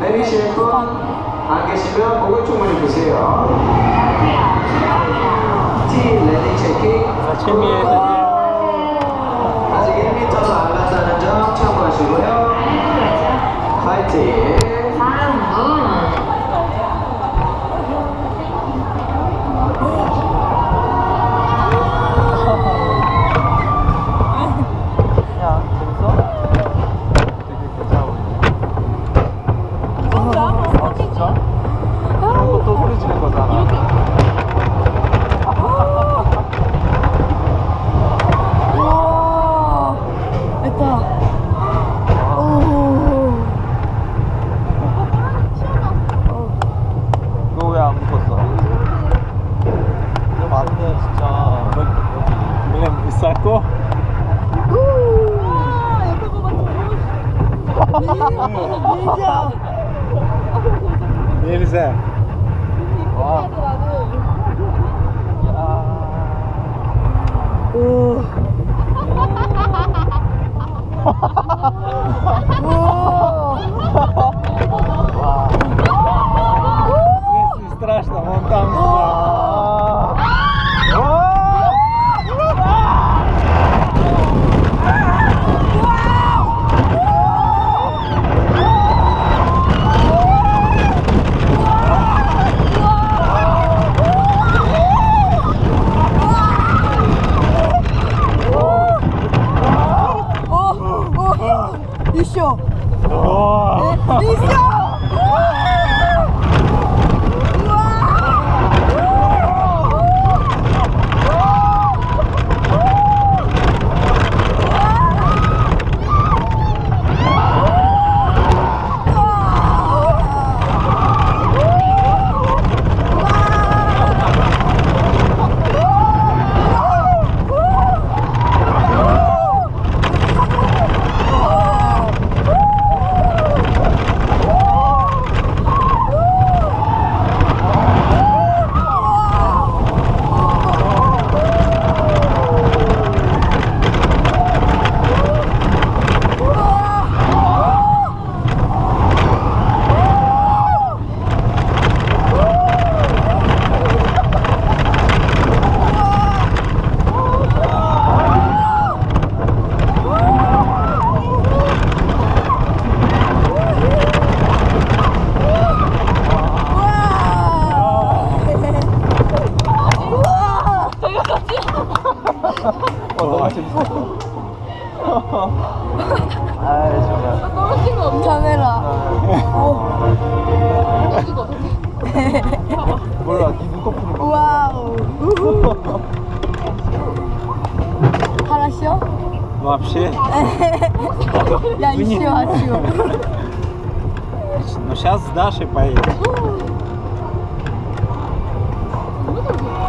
내리실 분 안 계시면 목을 충분히 보세요. T 레디 체킹. 아직 1m도 안 갔다는 점 참고하시고요. 파이팅. 다음 분. Нельзя. Если страшно, вон там. Еще! Еще! 너무 재밌어. 아이 정말. 떨어진 거 없냐? 카메라. 떨어진 거 어떡해? 몰라, 네 눈꺼풀이 막. 와우. хорошо? Вообще. Я еще хочу. Ну сейчас с Дашей поедем.